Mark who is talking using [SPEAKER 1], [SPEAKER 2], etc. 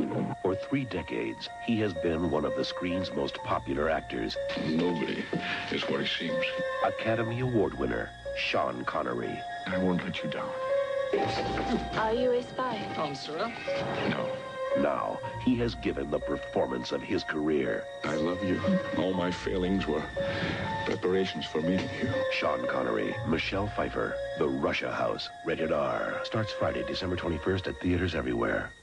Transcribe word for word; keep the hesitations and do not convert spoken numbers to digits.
[SPEAKER 1] For three decades, he has been one of the screen's most popular actors.
[SPEAKER 2] Nobody is what he seems.
[SPEAKER 1] Academy Award winner, Sean Connery.
[SPEAKER 2] I won't let you down.
[SPEAKER 3] Are you a spy?
[SPEAKER 4] On Sura?
[SPEAKER 2] No.
[SPEAKER 1] Now, he has given the performance of his career.
[SPEAKER 2] I love you. All my failings were preparations for meeting you.
[SPEAKER 1] Sean Connery, Michelle Pfeiffer, The Russia House, rated R. Starts Friday, December twenty-first at theaters everywhere.